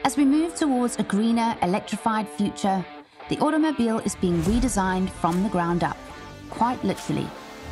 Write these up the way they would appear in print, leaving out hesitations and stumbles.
As we move towards a greener, electrified future, the automobile is being redesigned from the ground up, quite literally.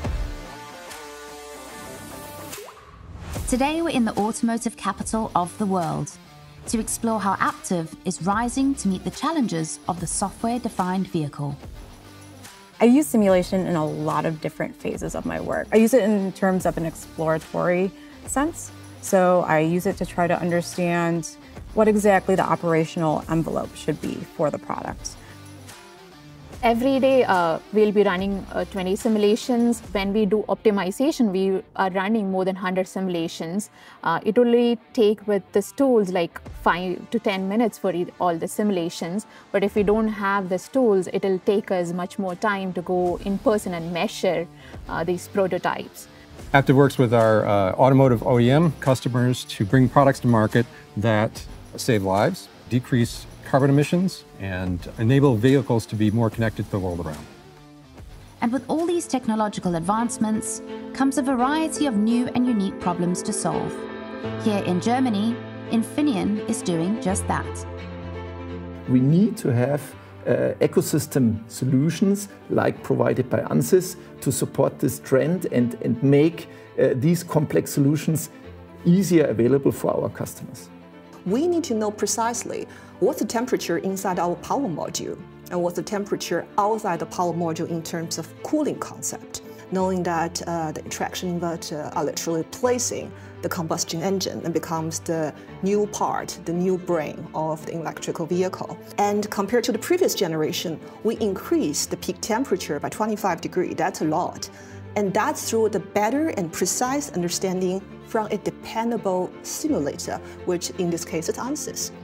Today, we're in the automotive capital of the world to explore how Aptiv is rising to meet the challenges of the software-defined vehicle. I use simulation in a lot of different phases of my work. I use it in terms of an exploratory sense. So I use it to try to understand what exactly the operational envelope should be for the product. Every day, we'll be running 20 simulations. When we do optimization, we are running more than 100 simulations. It will only take with these tools like 5 to 10 minutes for all the simulations. But if we don't have these tools, it will take us much more time to go in person and measure these prototypes. Aptiv works with our automotive OEM customers to bring products to market that save lives, decrease carbon emissions, and enable vehicles to be more connected to the world around. And with all these technological advancements comes a variety of new and unique problems to solve. Here in Germany, Infineon is doing just that. We need to have ecosystem solutions like provided by Ansys to support this trend and make these complex solutions easier available for our customers. We need to know precisely what's the temperature inside our power module and what's the temperature outside the power module in terms of cooling concept, knowing that the traction inverter are literally replacing the combustion engine and becomes the new part, the new brain of the electrical vehicle. And compared to the previous generation, we increased the peak temperature by 25 degrees. That's a lot. And that's through the better and precise understanding from a dependable simulator, which in this case is Ansys.